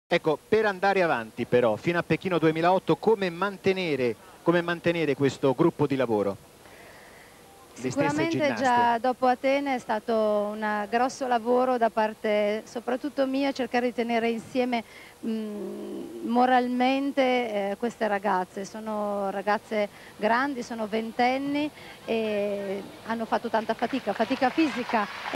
Ecco, per andare avanti però, fino a Pechino 2008, come mantenere questo gruppo di lavoro? Le stesse Sicuramente ginnaste? già dopo Atene è stato un grosso lavoro da parte soprattutto mia, cercare di tenere insieme moralmente queste ragazze. Sono ragazze grandi, sono ventenni e hanno fatto tanta fatica, fatica fisica.